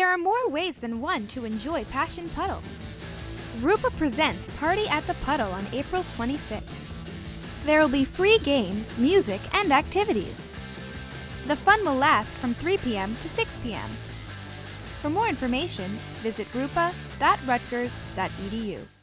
are more ways than one to enjoy Passion Puddle. RUPA presents Party at the Puddle on April 26th. There will be free games, music, and activities. The fun will last from 3 p.m. to 6 p.m. For more information, visit rupa.rutgers.edu.